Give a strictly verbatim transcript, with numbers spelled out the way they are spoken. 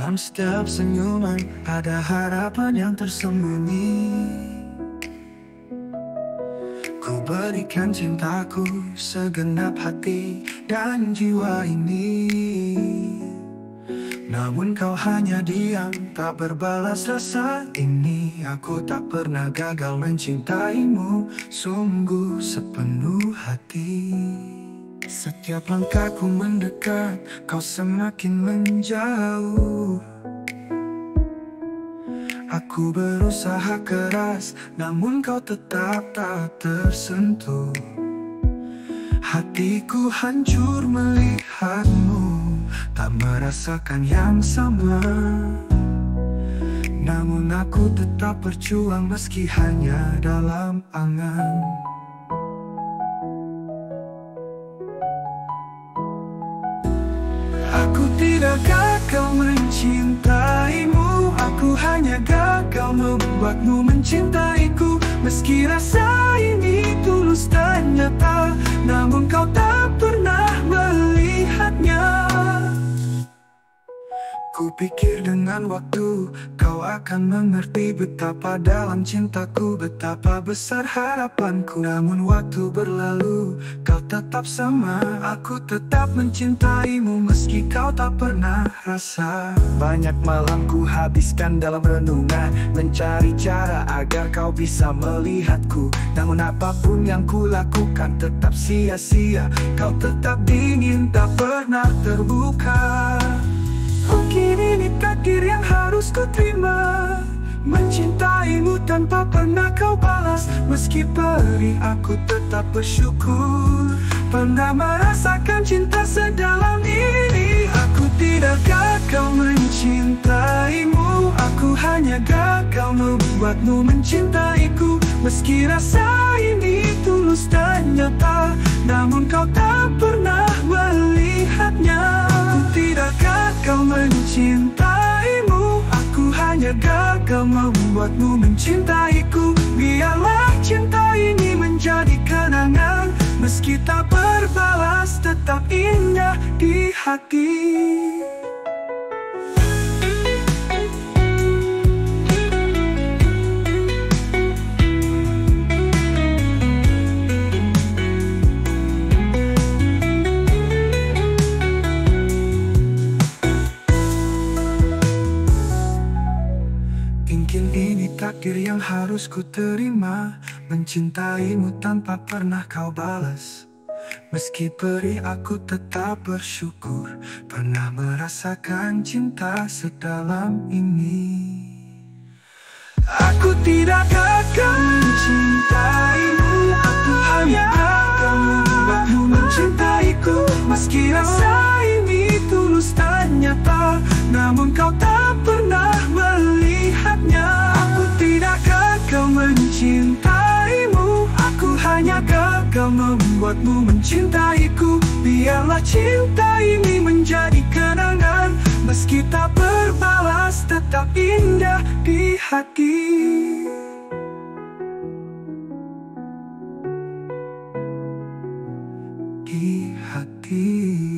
Dalam setiap senyuman ada harapan yang tersembunyi. Ku berikan cintaku segenap hati dan jiwa ini. Namun kau hanya diam, tak berbalas rasa ini. Aku tak pernah gagal mencintaimu sungguh sepenuh hati. Setiap langkahku mendekat, kau semakin menjauh. Aku berusaha keras, namun kau tetap tak tersentuh. Hatiku hancur melihatmu, tak merasakan yang sama. Namun aku tetap berjuang meski hanya dalam angan. Aku tidak gagal mencintaimu, aku hanya gagal membuatmu mencintaiku. Meski rasa ini tulus dan nyata, namun kau tak pernah melihatnya. Ku pikir dengan waktu kau akan mengerti betapa dalam cintaku, betapa besar harapanku. Namun waktu berlalu, kau tetap sama. Aku tetap mencintaimu meski kau tak pernah rasa. Banyak malam ku habiskan dalam renungan, mencari cara agar kau bisa melihatku. Namun apapun yang ku lakukan tetap sia-sia. Kau tetap dingin, tak pernah terbuka. Mungkin ini takdir yang harus ku terima, mencintaimu tanpa pernah kau balas. Meski perih aku tetap bersyukur pernah merasakan cinta sedalam ini. Aku tidak gagal mencintaimu, aku hanya gagal membuatmu mencintaiku. Meski rasa ini tulus dan nyata, namun kau tak pernah melihatnya. Aku tidak gagal mencintaimu, aku hanya gagal membuatmu mencintaiku. Biarlah cinta ini menjadi kenangan, meski tak berbalas tetap indah di hati. Mungkin ini takdir yang harus ku terima, mencintaimu tanpa pernah kau balas. Meski perih aku tetap bersyukur pernah merasakan cinta sedalam ini. Aku tidak gagal mencintaimu, aku hanya gagal membuatmu mencintaiku. Meski rasa ini tulus dan nyata, namun kau tak pernah melihatnya. Aku tidak gagal mencintaimu, aku hanya gagal membuatmu mencintaiku. Biarlah cinta ini menjadi kenangan, meski tak berbalas tetap indah di hati. Di hati.